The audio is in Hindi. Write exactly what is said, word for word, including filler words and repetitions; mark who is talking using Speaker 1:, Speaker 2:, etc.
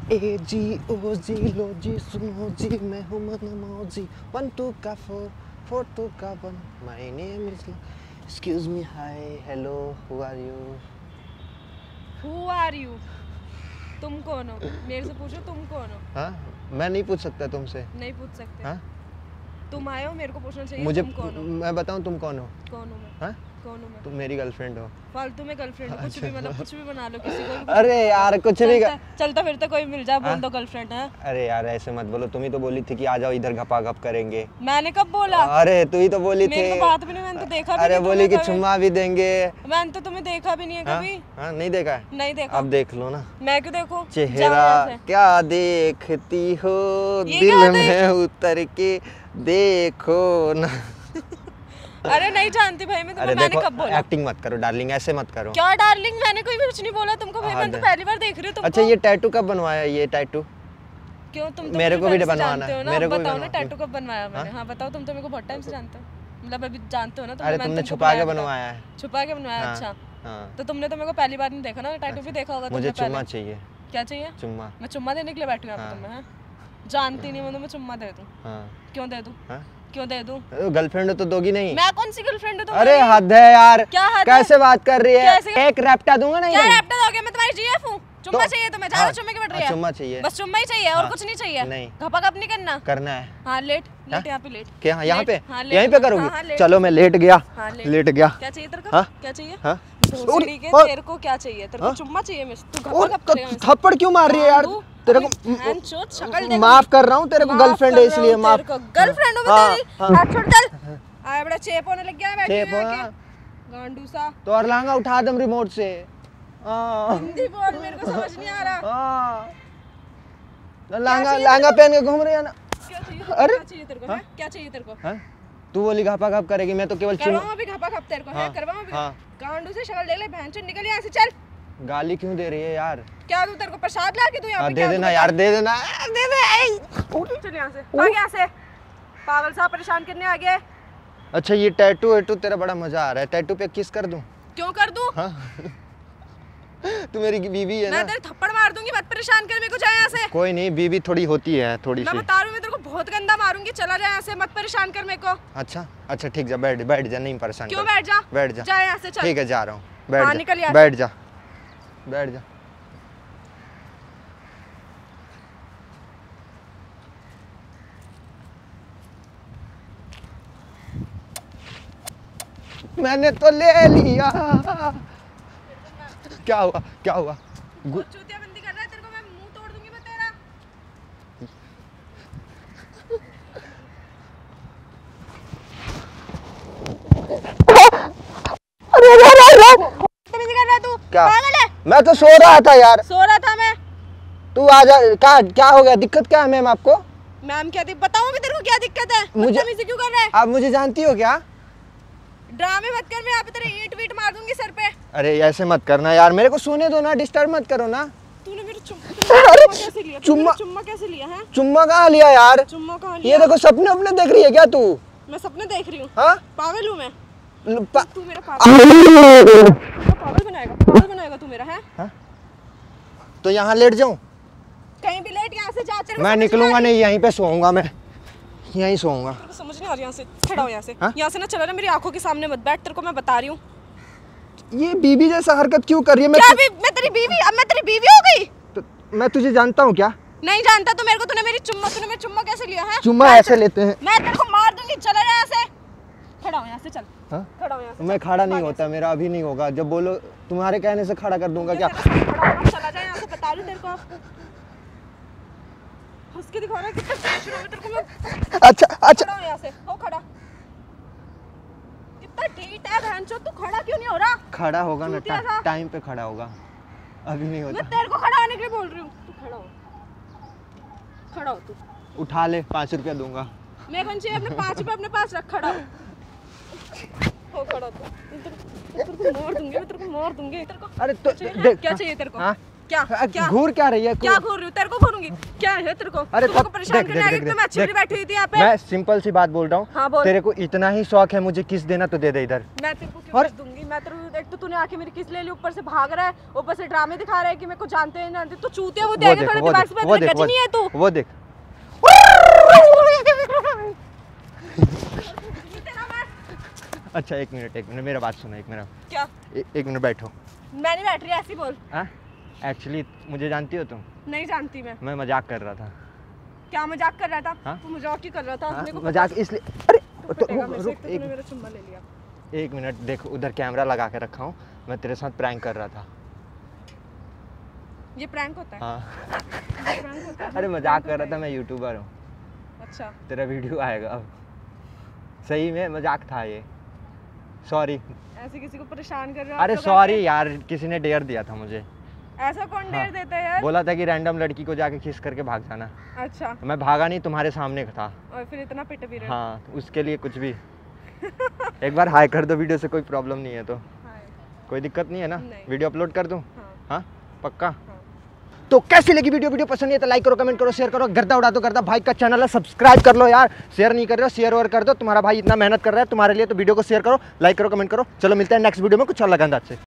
Speaker 1: ए जी ओ जी लो जी सुनो जी मैं हूँ मनमौजी वन टू का फोर फोर टू का one my name is excuse me hi hello who are you
Speaker 2: who are you तुम कौन हो? मेरे से पूछो तुम कौन हो?
Speaker 1: हाँ मैं नहीं पूछ सकता तुमसे।
Speaker 2: नहीं पूछ सकते।
Speaker 1: हाँ
Speaker 2: तुम आए हो, मेरे को पूछना चाहिए।
Speaker 1: मुझे
Speaker 2: तुम कौन हो?
Speaker 1: मैं बताऊं तुम कौन हो?
Speaker 2: कौन हूँ मैं?
Speaker 1: हाँ
Speaker 2: कौन हूँ मैं?
Speaker 1: तुम मेरी गर्लफ्रेंड हो।
Speaker 2: फालतू में गर्लफ्रेंड है, कुछ भी मतलब कुछ भी बना लो किसी को भी।
Speaker 1: अरे यार कुछ भी
Speaker 2: चलता, चलता फिरता कोई मिल जाए बोल
Speaker 1: हाँ?
Speaker 2: दो गर्लफ्रेंड है।
Speaker 1: अरे यार ऐसे मत बोलो, तुम ही तो बोली थी कि आ जाओ इधर घपा घप करेंगे।
Speaker 2: मैंने कब बोला?
Speaker 1: अरे तू ही तो बोली थी।
Speaker 2: मेरे को बात भी नहीं, मैंने तो देखा भी
Speaker 1: अरे
Speaker 2: नहीं।
Speaker 1: बोली कि चुम्मा भी देंगे।
Speaker 2: मैंने तो तुम्हें देखा भी नहीं है कभी।
Speaker 1: हाँ नहीं देखा है?
Speaker 2: नहीं देखा।
Speaker 1: अब देख लो ना।
Speaker 2: मैं क्यों देखूं?
Speaker 1: चेहरा क्या देखती हो दिल में उतर के देखो ना।
Speaker 2: अरे नहीं जानती भाई मैं तुम्हें। मैंने कब बोला?
Speaker 1: एक्टिंग मत करो डार्लिंग, ऐसे मत करो।
Speaker 2: क्या डार्लिंग? मैंने कोई भी कुछ नहीं बोला तुमको भाई, मैं तो पहली बार देख रही हूं तुमको।
Speaker 1: अच्छा ये टैटू कब बनवाया? ये टैटू
Speaker 2: क्यों? तुम तो
Speaker 1: मेरे को भी बनवाना
Speaker 2: है।
Speaker 1: मेरे को
Speaker 2: बताओ ना टैटू कब बनवाया मैंने? हां बताओ, तुम तो मेरे को बहुत टाइम से जानते हो, मतलब अभी जानते हो ना तुम।
Speaker 1: अरे तुमने छुपा के बनवाया है।
Speaker 2: छुपा के बनवाया? अच्छा
Speaker 1: हाँ
Speaker 2: तो तुमने तो मेरे को पहली बार नहीं देखा ना, टैटू भी देखा होगा तुमने।
Speaker 1: मुझे चुम्मा चाहिए।
Speaker 2: क्या चाहिए?
Speaker 1: चुम्मा।
Speaker 2: मैं चुम्मा देने के लिए बैठी हूं यहां पे तुम्हें? जानती नहीं मैं तुम्हें, चुम्मा दे दूं? हां क्यों दे दूं? हां क्यों दे दूं?
Speaker 1: गर्लफ्रेंड तो दोगी नहीं?
Speaker 2: मैं कौन सी गर्लफ्रेंड हूं तुम्हारी?
Speaker 1: अरे हद है यार,
Speaker 2: क्या हद
Speaker 1: कैसे बात कर रही है? एक रैप्टा दूंगा ना।
Speaker 2: क्या रैप्टा दोगे? मैं तुम्हारी जीएफ हूं। चुम्मा
Speaker 1: तो,
Speaker 2: चाहिए तुम्हें? ज्यादा चुम्मे की बढ़ रही है?
Speaker 1: चुम्मा चाहिए,
Speaker 2: बस चुम्मा ही चाहिए और कुछ नहीं चाहिए?
Speaker 1: नहीं।
Speaker 2: घपा घप नहीं करना?
Speaker 1: करना है।
Speaker 2: हां लेट लेट यहां पे लेट।
Speaker 1: क्या यहां पे?
Speaker 2: हाँ,
Speaker 1: यहीं पे करोगी? चलो मैं लेट गया।
Speaker 2: हाँ, लेट।,
Speaker 1: लेट गया।
Speaker 2: क्या चाहिए तेरे को? क्या चाहिए? हां के तेरे को क्या चाहिए? तेरे को चुम्मा चाहिए मुझे? तू घपा घप करेगा?
Speaker 1: थप्पड़ क्यों मार रही है यार? तेरे को माफ कर रहा हूं, तेरे को गर्लफ्रेंड है इसलिए माफ।
Speaker 2: गर्लफ्रेंड हूं मैं तेरी? हाथ छोड़ चल। आया बड़ा चेप होने लग गया बैठे के गांडू सा।
Speaker 1: तो और लांगा उठा दम रिमोट से।
Speaker 2: हिंदी बोल, मेरे को समझ नहीं आ रहा।
Speaker 1: लांगा लांगा पहन के घूम रही है ना।
Speaker 2: क्या चाहिए? अरे क्या चाहिए तेरे को? है क्या चाहिए तेरे को?
Speaker 1: हां तू बोली घपा घप करेगी, मैं तो केवल
Speaker 2: करवाऊं अभी घपा घप तेरे को? है करवाऊं अभी? गांडू से शक्ल देख ले, बहनचोद निकल यहां से चल।
Speaker 1: गाली क्यों दे रही है यार?
Speaker 2: क्या दूं तेरे को? प्रसाद ला के दूं यहां पे?
Speaker 1: दे देना यार, दे देना, दे दे।
Speaker 2: चल यहां से, भाग यहां से, पागल सा परेशान करने आ गया।
Speaker 1: अच्छा ये टैटू टैटू तेरा बड़ा मजा आ रहा है। टैटू पे किस कर दूं?
Speaker 2: क्यों कर दूं?
Speaker 1: हां तू मेरी बीवी है ना।
Speaker 2: मैं तेरे थप्पड़ मार दूंगी, मत परेशान कर मेरे को, जा यहां से।
Speaker 1: कोई नहीं, बीवी थोड़ी होती है थोड़ी सी।
Speaker 2: मैं बता रही हूं, मैं तेरे को बहुत गंदा मारूंगी, चला जा यहां से, मत परेशान कर मेरे को।
Speaker 1: अच्छा अच्छा ठीक जा, बैठ बैठ जा, नहीं परेशान।
Speaker 2: क्यों बैठ जा?
Speaker 1: बैठ जा,
Speaker 2: जा यहां से चल।
Speaker 1: ठीक है जा रहा हूं, बैठ
Speaker 2: हाँ,
Speaker 1: जा,
Speaker 2: निकल यहां
Speaker 1: बैठ जा, बैठ जा। मैंने तो ले लिया। क्या हुआ क्या हुआ?
Speaker 2: चूतिया बंदी कर रहा है, तेरे को मैं मुंह तोड़ दूंगी मैं तेरा।
Speaker 1: अरे अरे अरे
Speaker 2: बंदी कर रहा है तू?
Speaker 1: क्या?
Speaker 2: पागल है?
Speaker 1: मैं तो सो रहा था यार।
Speaker 2: सो रहा था मैं?
Speaker 1: तू आ जा। क्या क्या हो गया? दिक्कत क्या है मैम आपको?
Speaker 2: मैम क्या दिक्कत? बताऊं भी तेरे को क्या दिक्कत है?
Speaker 1: मुझे
Speaker 2: मुझे क्यों कर रहा है?
Speaker 1: आप मुझे जानती हो क्या?
Speaker 2: ड्रामे मत कर, मैं यहाँ पे तेरे ईंट वीट मार दूंगी सर पे।
Speaker 1: अरे ऐसे मत करना यार, मेरे को सोने दो ना, डिस्टर्ब मत करो ना।
Speaker 2: तूने मेरे चुम्मा कैसे लिया? चुम्मा चुम्मा कैसे लिया है?
Speaker 1: चुम्मा कहाँ लिया यार?
Speaker 2: चुम्मा कहाँ लिया?
Speaker 1: ये देखो सपने अपने देख रही है क्या तू?
Speaker 2: मैं सपने देख रही हूँ?
Speaker 1: हाँ
Speaker 2: पागल हूँ मैं?
Speaker 1: पा...
Speaker 2: तू मेरा पागल पागल बनाएगा? पागल बनाएगा तू मेरा? है
Speaker 1: हा? तो यहाँ लेट जाऊँ?
Speaker 2: कहीं भी लेट, यहाँ से जा। तेरे
Speaker 1: मैं निकलूंगा नहीं, यहीं पे सोऊंगा, मैं यहीं सोऊंगा।
Speaker 2: समझ नहीं आ रही, यहाँ से खड़ा हो, यहाँ से यहाँ से ना चला ना, मेरी आंखों के सामने मत बैठ, तेरे को मैं बता रही हूँ।
Speaker 1: ये बीवी जैसा हरकत क्यों कर रही है? मैं
Speaker 2: क्या भी, मैं तेरी बीवी? अब मैं तेरी बीवी हो गई?
Speaker 1: तो मैं तुझे जानता हूँ क्या?
Speaker 2: नहीं जानता तो मेरे को। तूने मेरी चुम्मा तूने मेरी चुम्मा कैसे लिया है?
Speaker 1: चुम्मा ऐसे लेते हैं?
Speaker 2: मैं तेरे को मार दूंगी, चला जा यहाँ से। खड़ा हो यहाँ से, चल।
Speaker 1: हाँ?
Speaker 2: खड़ा हो यहाँ से।
Speaker 1: मैं खड़ा नहीं होता, मेरा अभी नहीं होगा। जब बोलो तुम्हारे कहने से खड़ा कर दूंगा क्या?
Speaker 2: चला जा यहाँ से, बता रही तेरे को। हंस के दिखा रहा है कितना टेंशन हो तेरे को मैं।
Speaker 1: अच्छा अच्छा
Speaker 2: खड़ा हो यहाँ से, हो खड़ा। कितना ढीठ है बहनचोद, तू खड़ा क्यों नहीं हो रहा?
Speaker 1: खड़ा होगा ना, टा, टाइम पे खड़ा होगा, अभी नहीं होता।
Speaker 2: मैं तेरे को खड़ा होने के लिए बोल रही हूँ। तू खड़ा हो, खड़ा हो तू।
Speaker 1: उठा ले, पाँच रुपया दूंगा।
Speaker 2: मैं कौन चाहिए? अपने पाँच रुपए अपने पास रख, खड़ा हो। हो खड़ा तू। तेरे को मार दूंगी मैं, तेरे को मार दूंगी। तेरे को
Speaker 1: अरे तो
Speaker 2: देख क्या चाहिए तेरे को? हाँ? क्या क्या
Speaker 1: घूर क्या रही है?
Speaker 2: क्या घूर रही हूँ? तेरे को घूरूंगी? क्या है तेरे को?
Speaker 1: अरे
Speaker 2: तू को परेशान करने आ गई तो मैं अच्छी वाली बैठी हुई थी यहाँ पे।
Speaker 1: मैं सिंपल सी बात बोल रहा हूँ।
Speaker 2: हाँ बोल।
Speaker 1: तेरे को इतना ही शौक है मुझे किस देना तो दे दे इधर।
Speaker 2: मैं तेरे को क्यों किस दूंगी? मैं तेरे, एक तो तूने आके मेरी किस ले ली, ऊपर से भाग रहा है, ऊपर से ड्रामे दिखा रहा है कि मेरे को जानते हैं जानते, तो चूतिया वो देगा थोड़ा दिमाग से,
Speaker 1: वो देख,
Speaker 2: गज नहीं है तू।
Speaker 1: वो देख अच्छा एक मिनट एक मिनट मेरा बात सुनो, एक मिनट
Speaker 2: क्या?
Speaker 1: ए, एक मिनट बैठो।
Speaker 2: मैं नहीं बैठ रही, ऐसी बोल।
Speaker 1: एक्चुअली मुझे जानती हो तुम?
Speaker 2: नहीं जानती मैं।
Speaker 1: मैं मजाक कर रहा था।
Speaker 2: क्या मजाक कर रहा था?
Speaker 1: हाँ?
Speaker 2: तू मजाक ही कर रहा था।
Speaker 1: हाँ?
Speaker 2: मेरे को
Speaker 1: मजाक इसलिए, अरे
Speaker 2: तो
Speaker 1: तो
Speaker 2: फटेगा
Speaker 1: रुक
Speaker 2: मेरे से,
Speaker 1: रुक
Speaker 2: एक तो तूने
Speaker 1: एक,
Speaker 2: मेरा चुम्मा ले लिया।
Speaker 1: एक मिनट देखो, उधर कैमरा लगा के रखा हूँ, मैं तेरे साथ प्रैंक कर रहा था।
Speaker 2: ये प्रैंक होता है?
Speaker 1: हाँ
Speaker 2: ये प्रैंक होता है?
Speaker 1: अरे मजाक कर रहा था, मैं यूट्यूबर हूँ।
Speaker 2: अच्छा
Speaker 1: तेरा वीडियो आएगा अब। सही में मजाक था ये, सॉरी।
Speaker 2: ऐसे किसी को परेशान कर रहे हो?
Speaker 1: अरे सॉरी यार, किसी ने डेयर दिया था मुझे।
Speaker 2: ऐसा कौन
Speaker 1: हाँ।
Speaker 2: डेयर देता है यार?
Speaker 1: बोला था कि रैंडम लड़की को जाके किस करके भाग जाना।
Speaker 2: अच्छा,
Speaker 1: मैं भागा नहीं, तुम्हारे सामने था।
Speaker 2: और फिर इतना पिट भी रहे हो।
Speaker 1: हाँ, उसके लिए कुछ भी एक बार हाई कर दो वीडियो से, कोई प्रॉब्लम नहीं है तो।
Speaker 2: हाय।
Speaker 1: कोई दिक्कत नहीं है ना?
Speaker 2: नहीं।
Speaker 1: वीडियो अपलोड कर दूँ?
Speaker 2: हाँ।
Speaker 1: हाँ पक्का?
Speaker 2: हाँ।
Speaker 1: तो कैसी लगी वीडियो? वीडियो पसंद है तो लाइक करो, कमेंट करो, शेयर करो, गर्दा उड़ा दो गर्दा। भाई का चैनल है, सब्सक्राइब कर लो यार। शेयर नहीं कर रहे हो, शेयर और कर दो। तुम्हारा भाई इतना मेहनत कर रहा है तुम्हारे लिए, तो वीडियो को शेयर करो, लाइक करो, कमेंट करो। चलो मिलते हैं नेक्स्ट वीडियो में कुछ अलग अंदाज से।